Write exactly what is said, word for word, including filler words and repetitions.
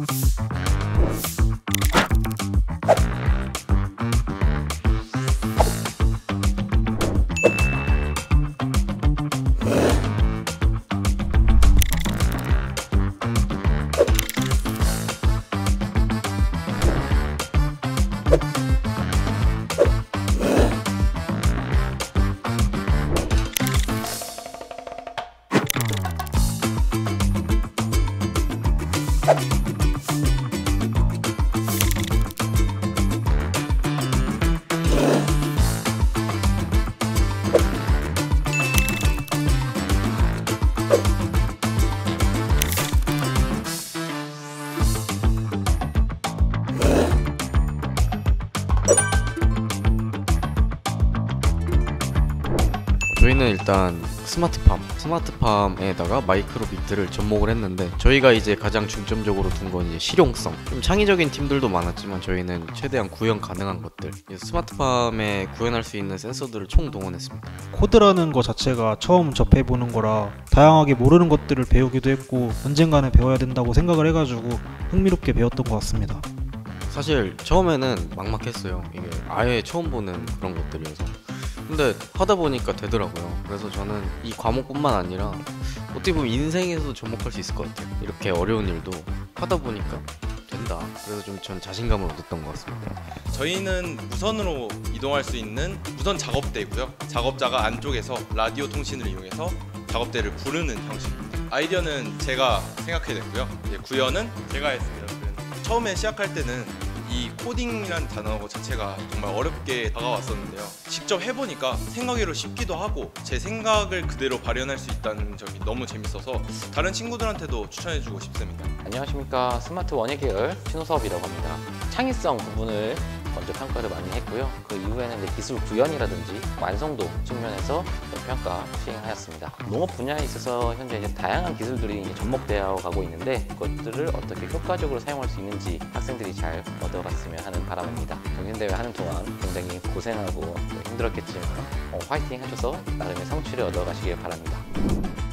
저희는 일단 스마트팜, 스마트팜에다가 마이크로 비트를 접목을 했는데, 저희가 이제 가장 중점적으로 둔 건 이제 실용성. 좀 창의적인 팀들도 많았지만 저희는 최대한 구현 가능한 것들, 스마트팜에 구현할 수 있는 센서들을 총 동원했습니다. 코드라는 거 자체가 처음 접해보는 거라 다양하게 모르는 것들을 배우기도 했고 언젠가는 배워야 된다고 생각을 해가지고 흥미롭게 배웠던 것 같습니다. 사실 처음에는 막막했어요. 이게 아예 처음 보는 그런 것들이어서. 근데 하다 보니까 되더라고요. 그래서 저는 이 과목뿐만 아니라 어떻게 보면 인생에서도 접목할 수 있을 것 같아요. 이렇게 어려운 일도 하다 보니까 된다. 그래서 좀 전 자신감을 얻었던 것 같습니다. 저희는 무선으로 이동할 수 있는 무선 작업대이고요. 작업자가 안쪽에서 라디오 통신을 이용해서 작업대를 부르는 형식입니다. 아이디어는 제가 생각해냈고요. 이제 구현은 제가 했습니다. 처음에 시작할 때는 이 코딩이라는 단어 자체가 정말 어렵게 다가왔었는데요. 직접 해보니까 생각외로 쉽기도 하고 제 생각을 그대로 발현할 수 있다는 점이 너무 재밌어서 다른 친구들한테도 추천해주고 싶습니다. 안녕하십니까. 스마트 원예 계열 신호섭이라고 합니다. 창의성 부분을 먼저 평가를 많이 했고요. 그 이후에는 이제 기술 구현이라든지 완성도 측면에서 평가 시행하였습니다. 농업 분야에 있어서 현재 이제 다양한 기술들이 이제 접목되어 가고 있는데, 그것들을 어떻게 효과적으로 사용할 수 있는지 학생들이 잘 얻어갔으면 하는 바람입니다. 경연대회 하는 동안 굉장히 고생하고 힘들었겠지만 어, 화이팅 하셔서 나름의 성취를 얻어가시길 바랍니다.